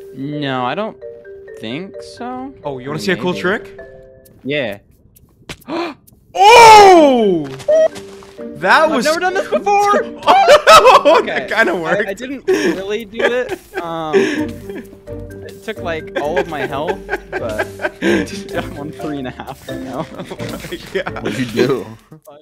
No, I don't think so. Oh, you want to see a cool Maybe. trick? Yeah. Oh! That I've was. never done this before. Oh, Okay. that kind of worked. I didn't really do it. It took like all of my health, but I'm on 3.5 right now. Oh my God. What'd you do?